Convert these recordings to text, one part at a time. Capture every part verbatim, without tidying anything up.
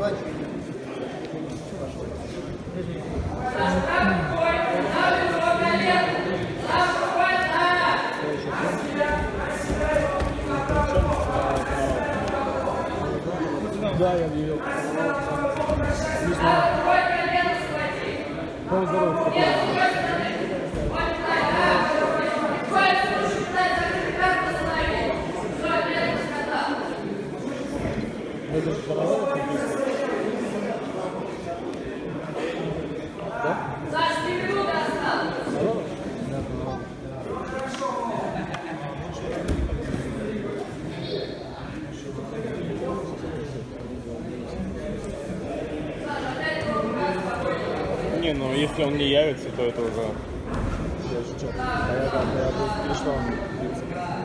Да, я видел. Не знаю. По здоровью. Это же паровоз? Да? Саш, три минуты осталось. Паровоз? Да, паровоз. Не, ну если он не явится, то это уже... Я шучу. А я как, я бы пришла, он биться.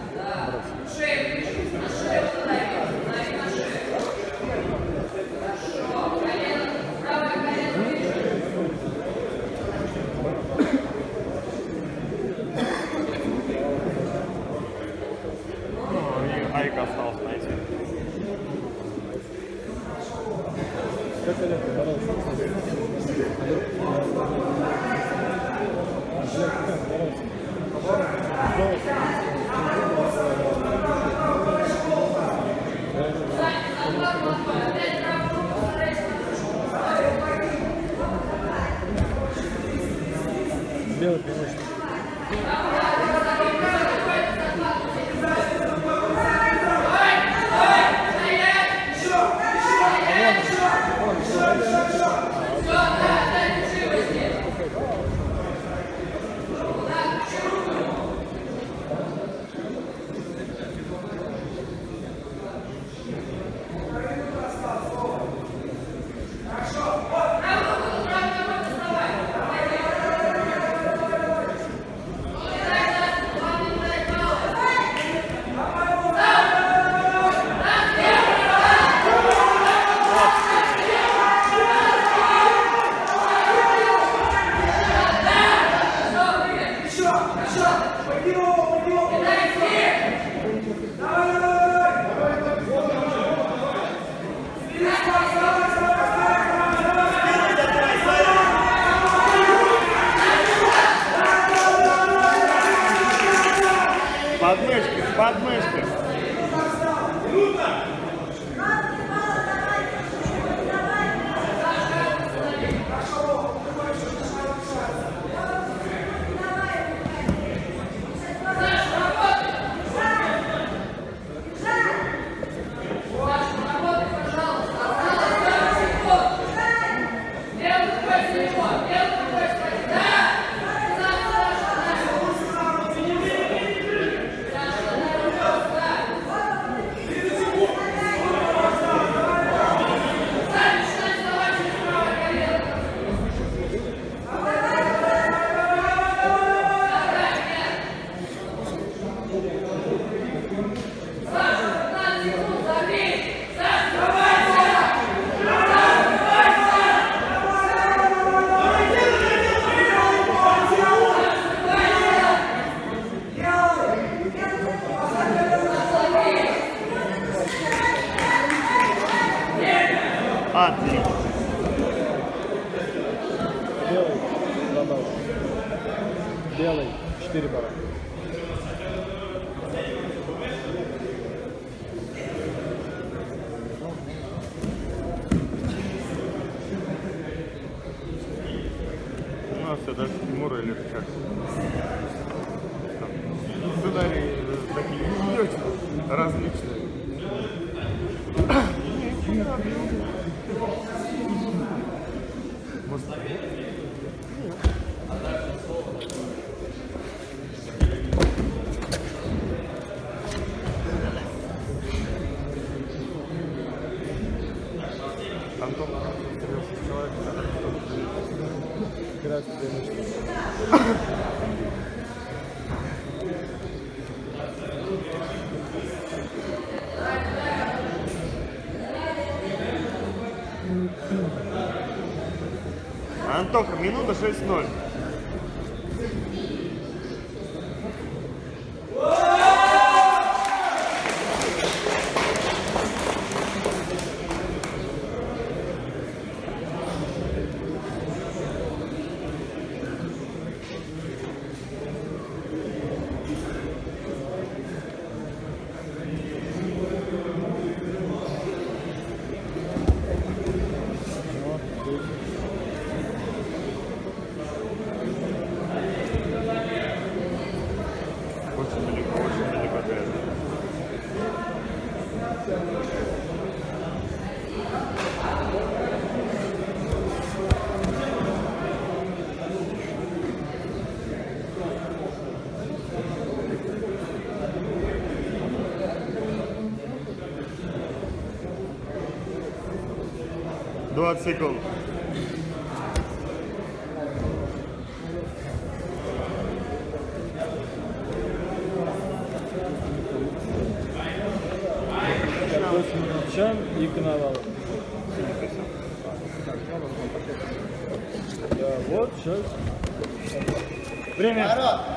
Айка остался, знаете. Как это, пожалуйста. Белый пивочек. Подмышки, подмышки. Отлично. Белый, продал. Белый, четыре бара. У нас все даже Тимура или как. Сценарии такие не очень различные. Может, Антон, интересный человек, Здравствуйте. Антоха, минута шесть ноль. двадцать секунд. Чан и коновал. Да, вот, сейчас. Время.